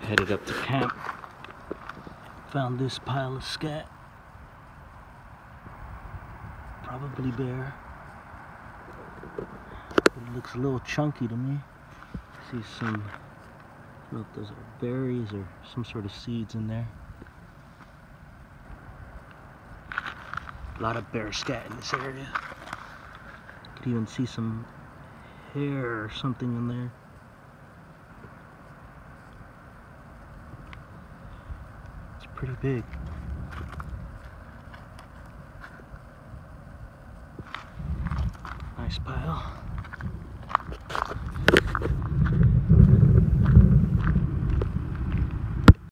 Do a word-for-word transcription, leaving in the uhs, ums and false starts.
Headed up to camp. Found this pile of scat. Probably bear. It looks a little chunky to me. I see some, I don't know if those are berries or some sort of seeds in there. A lot of bear scat in this area. Could even see some hair or something in there. It's pretty big. Nice pile.